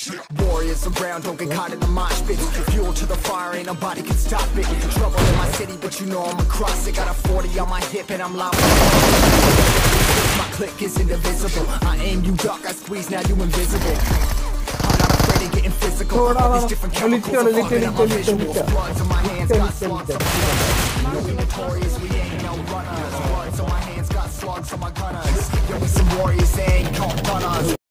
Warriors around, don't get caught in the mosh pit. Fuel to the fire, ain't nobody can stop it. Trouble in my city, but you know I'm across it. Got a 40 on my hip and I'm loud. My click is indivisible. I aim, you duck, I squeeze, now you invisible. I'm not afraid of getting physical. All these different chemicals are fucking up my visuals. Bloods on my hands, got slugs on my gunners. We notorious, we ain't no runners. Bloods on my hands, got slugs on my gunners. Yo, we some warriors, they ain't called gunners.